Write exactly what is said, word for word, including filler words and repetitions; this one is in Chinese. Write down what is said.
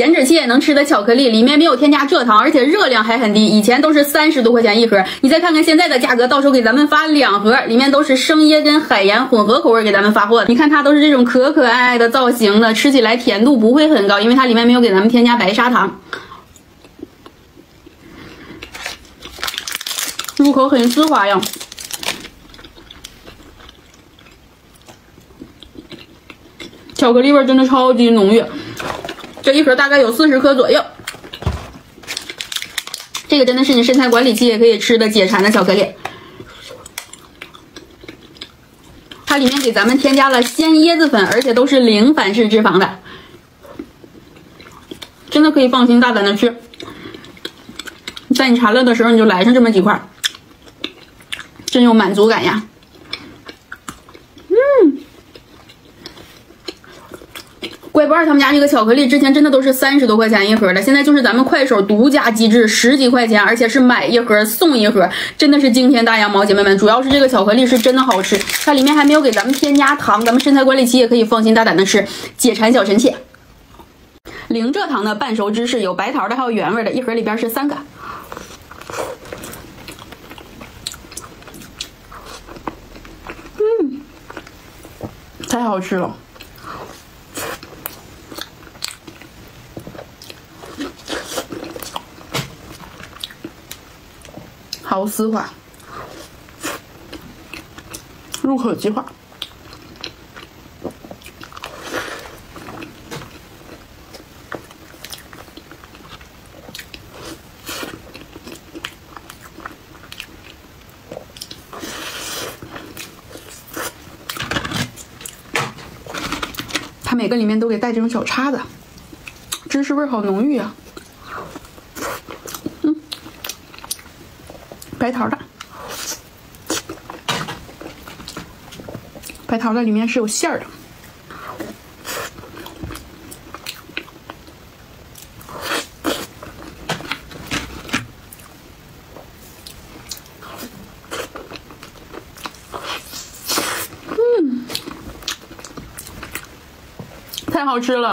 减脂期也能吃的巧克力，里面没有添加蔗糖，而且热量还很低。以前都是三十多块钱一盒，你再看看现在的价格，到时候给咱们发两盒，里面都是生椰跟海盐混合口味给咱们发货的。你看它都是这种可可爱爱的造型的，吃起来甜度不会很高，因为它里面没有给咱们添加白砂糖。入口很丝滑呀。巧克力味真的超级浓郁，这一盒大概有四十颗左右。这个真的是你身材管理期也可以吃的解馋的巧克力。它里面给咱们添加了鲜椰子粉，而且都是零反式脂肪的，真的可以放心大胆的吃。在你馋了的时候，你就来上这么几块，真有满足感呀。嗯。乖乖他们家这个巧克力之前真的都是三十多块钱一盒的，现在就是咱们快手独家机制，十几块钱，而且是买一盒送一盒，真的是惊天大羊毛，姐妹们！主要是这个巧克力是真的好吃，它里面还没有给咱们添加糖，咱们身材管理期也可以放心大胆的吃，解馋小神器。零蔗糖的半熟芝士有白桃的，还有原味的，一盒里边是三个。嗯，太好吃了。好丝滑，入口即化。它每个里面都给带这种小叉子，芝士味好浓郁啊。白桃的，白桃的里面是有馅儿的，嗯，太好吃了。